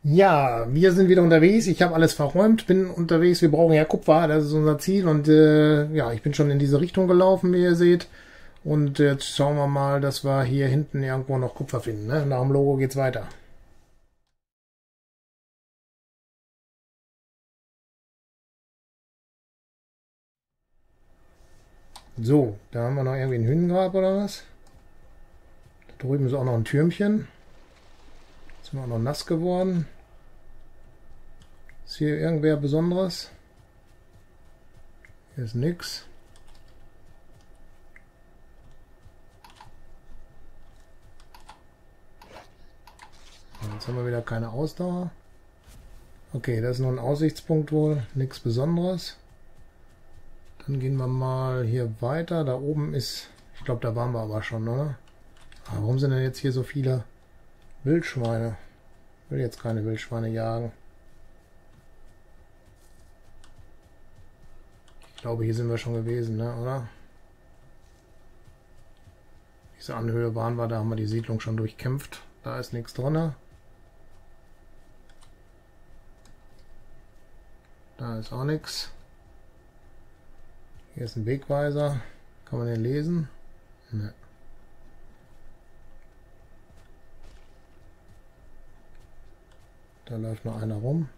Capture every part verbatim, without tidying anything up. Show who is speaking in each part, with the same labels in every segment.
Speaker 1: Ja, wir sind wieder unterwegs. Ich habe alles verräumt, bin unterwegs. Wir brauchen ja Kupfer, das ist unser Ziel. Und äh, ja, ich bin schon in diese Richtung gelaufen, wie ihr seht. Und jetzt schauen wir mal, dass wir hier hinten irgendwo noch Kupfer finden. Ne? Nach dem Logo geht's weiter. So, da haben wir noch irgendwie ein Hünengrab oder was? Da drüben ist auch noch ein Türmchen. Jetzt sind wir auch noch nass geworden. Ist hier irgendwer Besonderes? Hier ist nix. Jetzt haben wir wieder keine Ausdauer. Okay, das ist nur ein Aussichtspunkt wohl. Nichts Besonderes. Dann gehen wir mal hier weiter. Da oben ist... Ich glaube, da waren wir aber schon, oder? Aber warum sind denn jetzt hier so viele Wildschweine? Ich will jetzt keine Wildschweine jagen. Ich glaube, hier sind wir schon gewesen, ne? Oder? Diese Anhöhe waren wir, da haben wir die Siedlung schon durchkämpft. Da ist nichts drin. Da ist auch nichts. Hier ist ein Wegweiser. Kann man den lesen? Ne. Da läuft noch einer rum.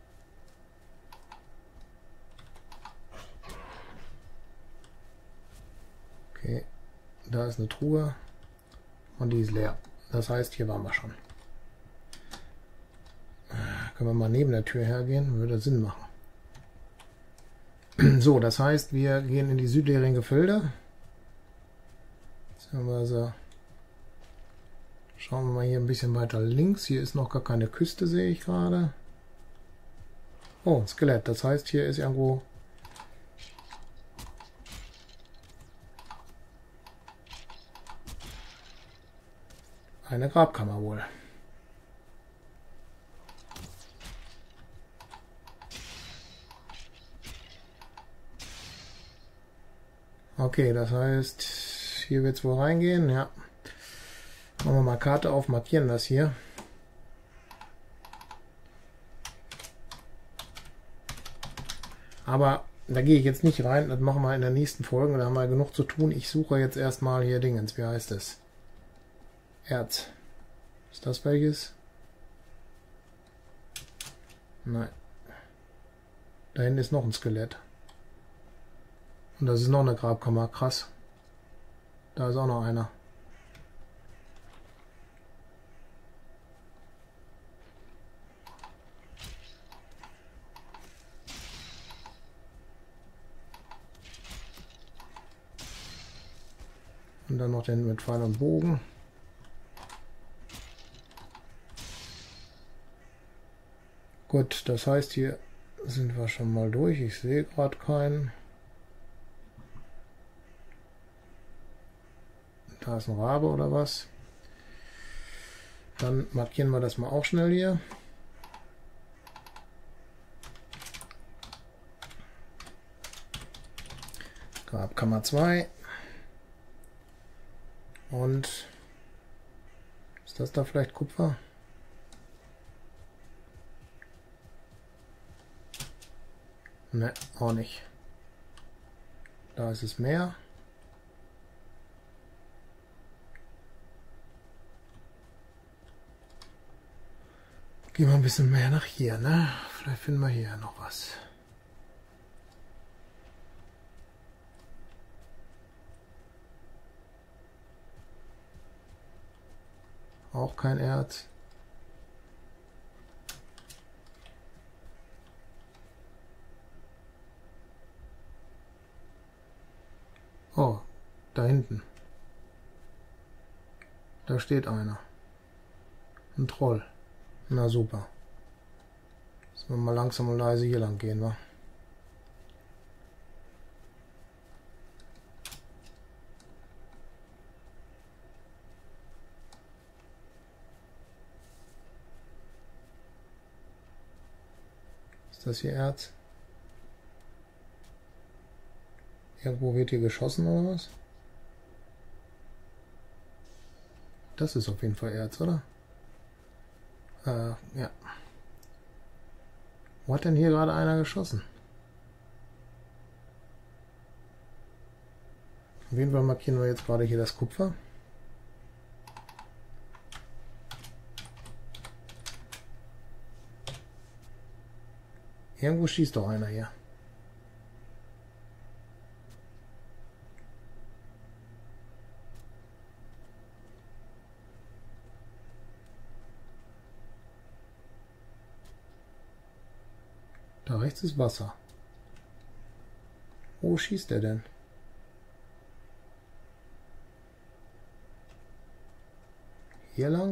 Speaker 1: Okay, da ist eine Truhe und die ist leer. Das heißt, hier waren wir schon. Können wir mal neben der Tür hergehen? Würde Sinn machen. So, das heißt, wir gehen in die südlichen Gefilde. Beziehungsweise schauen wir mal hier ein bisschen weiter links. Hier ist noch gar keine Küste, sehe ich gerade. Oh, ein Skelett. Das heißt, hier ist irgendwo... eine Grabkammer wohl. Okay, das heißt, hier wird es wohl reingehen, ja. Machen wir mal Karte auf, markieren das hier. Aber da gehe ich jetzt nicht rein, das machen wir in der nächsten Folge, da haben wir genug zu tun. Ich suche jetzt erstmal hier Dingens, wie heißt es? Erz. Ist das welches? Nein. Da hinten ist noch ein Skelett. Und das ist noch eine Grabkammer. Krass. Da ist auch noch einer. Und dann noch den mit Pfeil und Bogen. Gut, das heißt, hier sind wir schon mal durch. Ich sehe gerade keinen. Da ist ein Rabe oder was. Dann markieren wir das mal auch schnell hier. Grabkammer zwei. Und ist das da vielleicht Kupfer? Ne, auch nicht. Da ist es mehr. Gehen wir ein bisschen mehr nach hier, ne? Vielleicht finden wir hier noch was. Auch kein Erz. Oh, da hinten. Da steht einer. Ein Troll. Na super. Müssen wir mal langsam und leise hier lang gehen, wa? Ist das hier Erz? Irgendwo wird hier geschossen oder was? Das ist auf jeden Fall Erz, oder? Äh, ja. Wo hat denn hier gerade einer geschossen? Auf jeden Fall markieren wir jetzt gerade hier das Kupfer. Irgendwo schießt doch einer hier. Da rechts ist Wasser. Wo schießt er denn? Hier lang?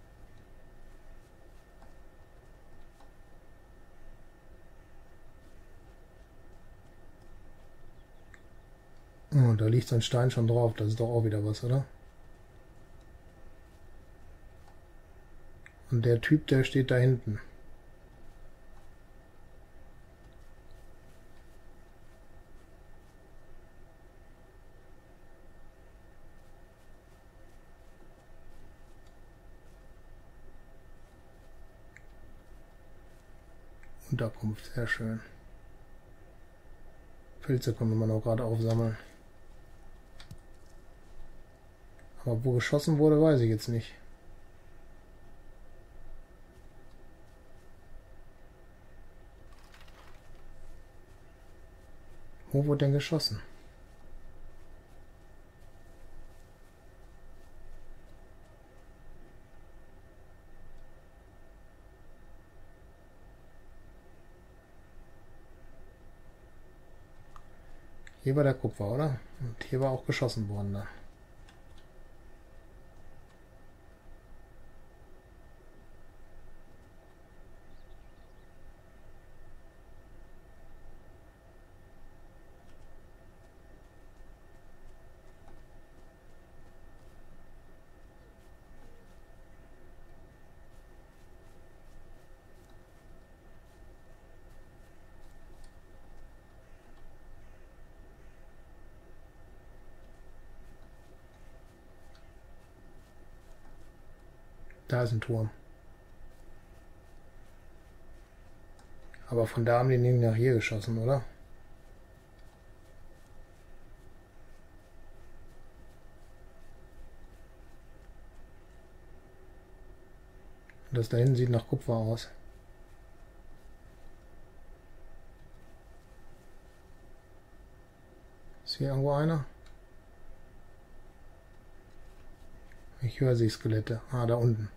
Speaker 1: Oh, da liegt so ein Stein schon drauf. Das ist doch auch wieder was, oder? Und der Typ, der steht da hinten. Unterkunft, sehr schön. Pilze können wir noch gerade aufsammeln. Aber wo geschossen wurde, weiß ich jetzt nicht. Wo wurde denn geschossen? Hier war der Kupfer, oder? Und hier war auch geschossen worden dann. Da ist ein Turm. Aber von da haben die nicht nach hier geschossen, oder? Das da hinten sieht nach Kupfer aus. Ist hier irgendwo einer? Ich höre sie, Skelette. Ah, da unten.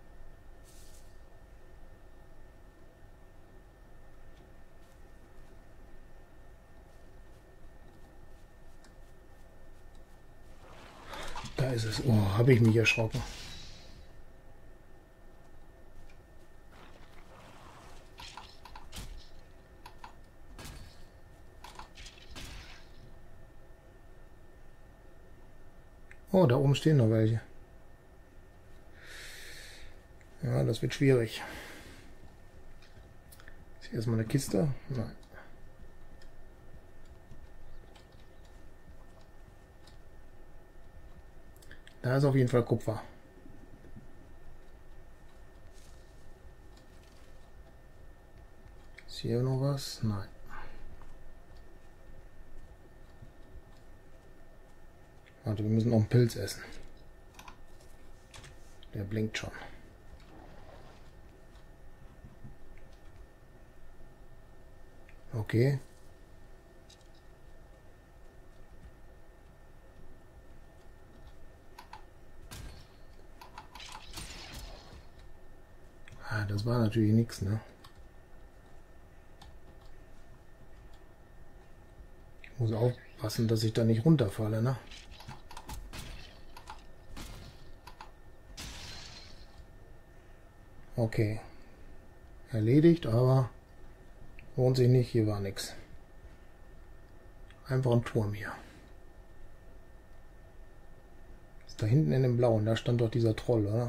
Speaker 1: Da ist es. Oh, habe ich mich erschrocken. Oh, da oben stehen noch welche. Ja, das wird schwierig. Ist hier erstmal eine Kiste? Nein. Da ist auf jeden Fall Kupfer. Ist hier noch was? Nein. Warte, wir müssen noch einen Pilz essen. Der blinkt schon. Okay. Ah, das war natürlich nichts, ne? Ich muss aufpassen, dass ich da nicht runterfalle, ne? Okay. Erledigt, aber lohnt sich nicht, hier war nichts. Einfach ein Turm hier. Ist da hinten in dem Blauen, da stand doch dieser Troll, oder?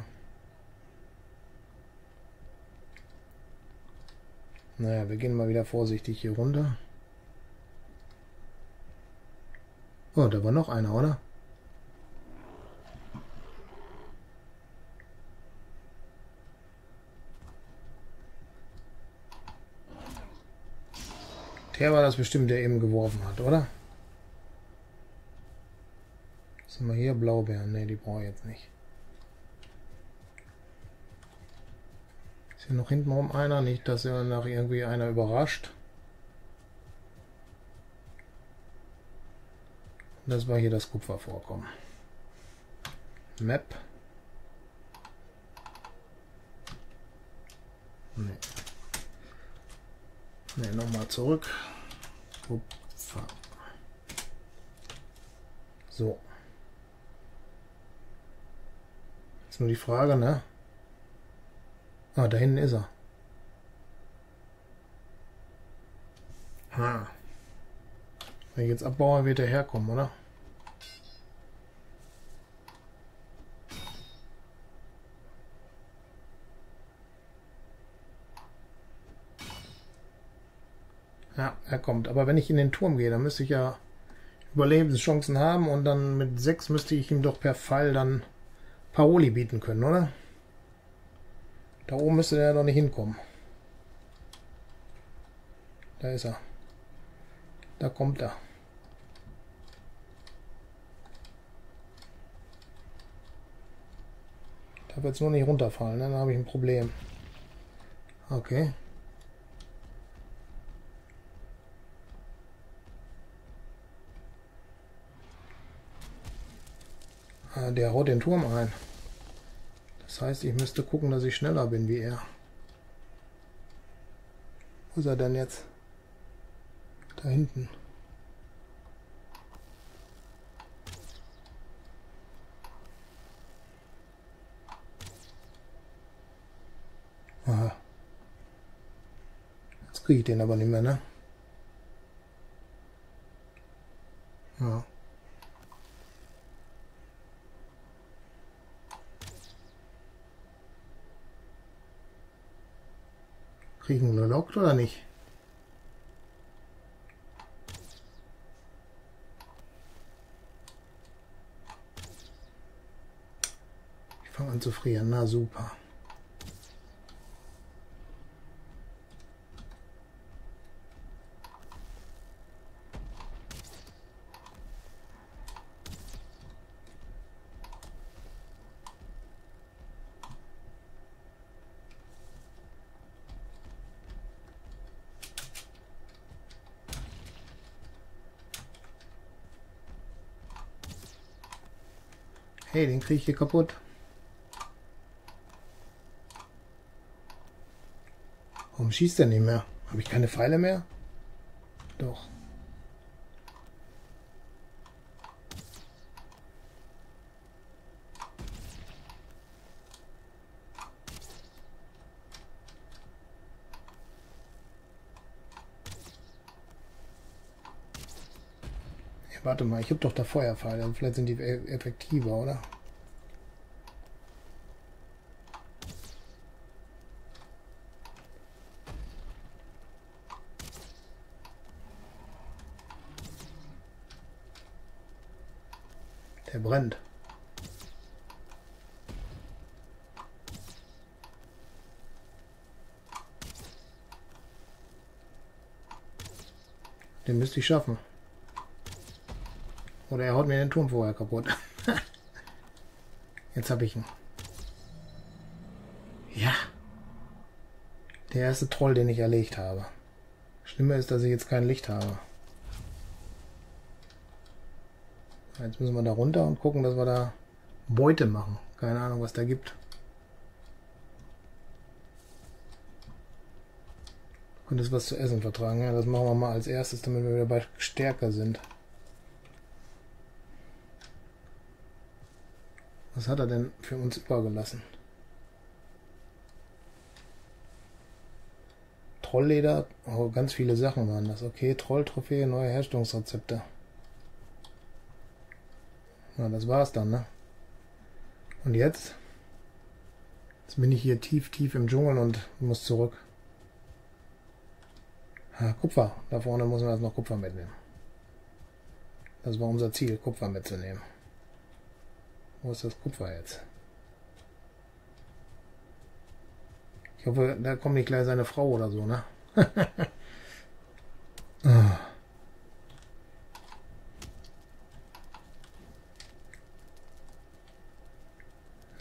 Speaker 1: Naja, wir gehen mal wieder vorsichtig hier runter. Oh, da war noch einer, oder? Der war das bestimmt, der eben geworfen hat, oder? Was haben wir hier? Blaubeeren. Ne, die brauche ich jetzt nicht. Ist hier noch hintenrum einer? Nicht, dass er nach irgendwie einer überrascht. Das war hier das Kupfervorkommen. Map. Ne. Ne, nochmal zurück. Kupfer. So. Jetzt nur die Frage, ne? Ah, da hinten ist er. Ha. Wenn ich jetzt abbaue, wird er herkommen, oder? Ja, er kommt. Aber wenn ich in den Turm gehe, dann müsste ich ja Überlebenschancen haben und dann mit sechs müsste ich ihm doch per Fall dann Paroli bieten können, oder? Da oben müsste er doch nicht hinkommen. Da ist er. Da kommt er. Darf jetzt nur nicht runterfallen, ne? Dann habe ich ein Problem. Okay. Ah, der haut den Turm ein. Das heißt, ich müsste gucken, dass ich schneller bin wie er. Wo ist er denn jetzt? Da hinten. Aha. Jetzt kriege ich den aber nicht mehr, ne? Ja. Kriegen wir gelockt oder nicht? Ich fange an zu frieren. Na super. Hey, den kriege ich hier kaputt. Warum schießt der nicht mehr? Habe ich keine Pfeile mehr? Doch. Warte mal, ich habe doch da Feuerpfeile. Vielleicht sind die effektiver, oder? Der brennt. Den müsste ich schaffen. Oder er haut mir den Turm vorher kaputt. Jetzt habe ich ihn. Ja. Der erste Troll, den ich erlegt habe. Schlimmer ist, dass ich jetzt kein Licht habe. Jetzt müssen wir da runter und gucken, dass wir da Beute machen. Keine Ahnung, was da gibt. Und das was zu essen vertragen. Ja, das machen wir mal als erstes, damit wir wieder bei Stärke sind. Was hat er denn für uns übergelassen? Trollleder, oh, ganz viele Sachen waren das. Okay, Troll-Trophäe, neue Herstellungsrezepte. Na, das war's dann, ne? Und jetzt? Jetzt bin ich hier tief, tief im Dschungel und muss zurück. Ha, Kupfer. Da vorne müssen wir jetzt noch Kupfer mitnehmen. Das war unser Ziel, Kupfer mitzunehmen. Wo ist das Kupfer jetzt? Ich hoffe, da kommt nicht gleich seine Frau oder so, ne? Oh,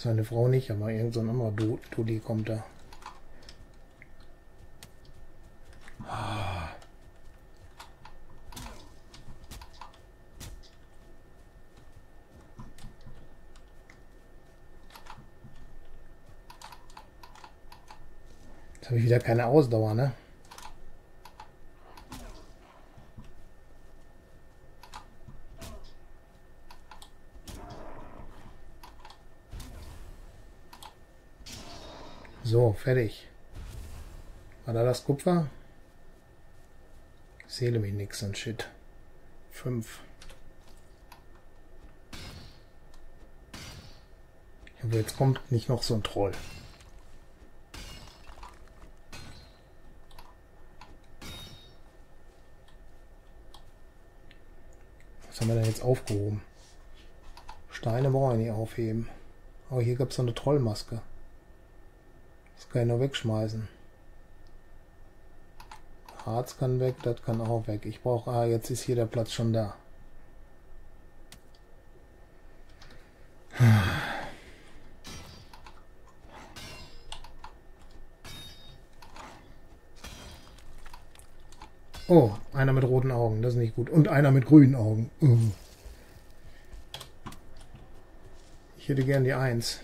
Speaker 1: Seine Frau nicht, aber irgend so ein anderer Dulli kommt da. Ah. Jetzt habe ich wieder keine Ausdauer, ne? So, fertig. War da das Kupfer? Ich sehe nämlich nix und shit. Fünf. Aber jetzt kommt nicht noch so ein Troll. Was haben wir denn jetzt aufgehoben? Steine brauche ich nicht aufheben. Aber hier gab es so eine Trollmaske. Das kann ich noch wegschmeißen. Harz kann weg, das kann auch weg. Ich brauche... Ah, jetzt ist hier der Platz schon da. Oh, einer mit roten Augen, das ist nicht gut. Und einer mit grünen Augen. Uh. Ich hätte gern die Eins.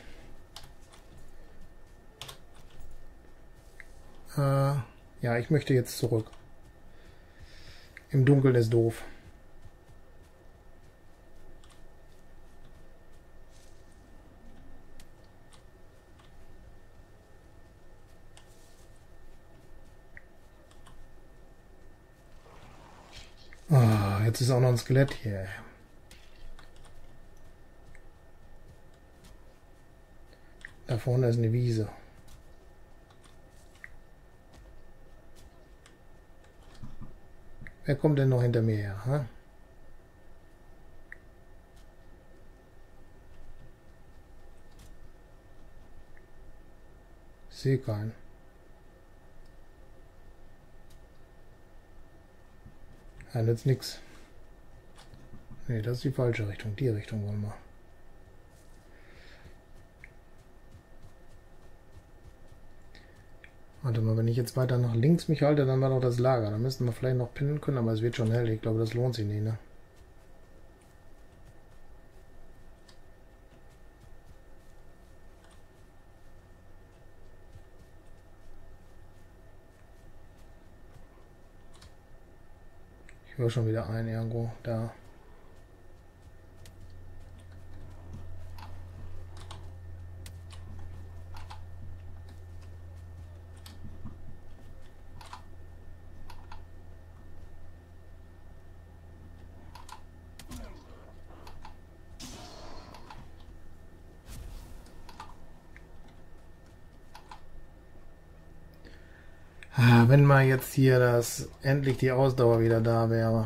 Speaker 1: Äh, ja, ich möchte jetzt zurück. Im Dunkeln ist doof. Ah, jetzt ist auch noch ein Skelett hier. Da vorne ist eine Wiese. Wer kommt denn noch hinter mir her? Hä? Ich sehe keinen. Ja, jetzt nichts. Ne, das ist die falsche Richtung. Die Richtung wollen wir. Warte mal, wenn ich jetzt weiter nach links mich halte, dann war doch das Lager. Da müssten wir vielleicht noch pinnen können, aber es wird schon hell. Ich glaube, das lohnt sich nicht, ne? Ich höre schon wieder einen irgendwo da. Wenn mal jetzt hier das endlich die Ausdauer wieder da wäre.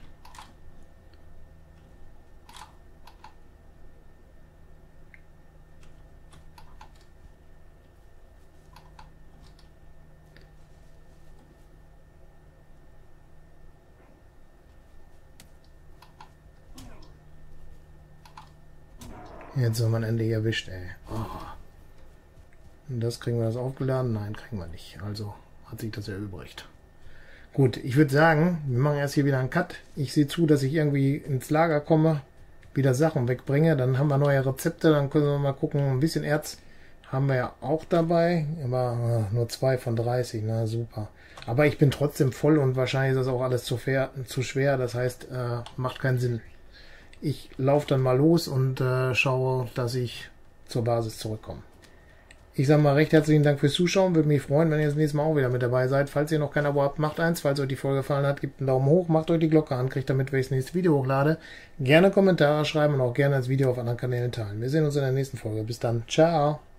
Speaker 1: Jetzt soll man endlich erwischt, ey. Oh. Und das kriegen wir das aufgeladen? Nein, kriegen wir nicht. Also hat sich das erübrigt. Gut, ich würde sagen, wir machen erst hier wieder einen Cut. Ich sehe zu, dass ich irgendwie ins Lager komme, wieder Sachen wegbringe. Dann haben wir neue Rezepte, dann können wir mal gucken. Ein bisschen Erz haben wir ja auch dabei, aber nur zwei von dreißig, na super. Aber ich bin trotzdem voll und wahrscheinlich ist das auch alles zu, fair, zu schwer. Das heißt, äh, macht keinen Sinn. Ich laufe dann mal los und äh, schaue, dass ich zur Basis zurückkomme. Ich sage mal recht herzlichen Dank fürs Zuschauen. Würde mich freuen, wenn ihr das nächste Mal auch wieder mit dabei seid. Falls ihr noch kein Abo habt, macht eins. Falls euch die Folge gefallen hat, gebt einen Daumen hoch, macht euch die Glocke an, kriegt damit, wenn ich das nächste Video hochlade. Gerne Kommentare schreiben und auch gerne das Video auf anderen Kanälen teilen. Wir sehen uns in der nächsten Folge. Bis dann. Ciao.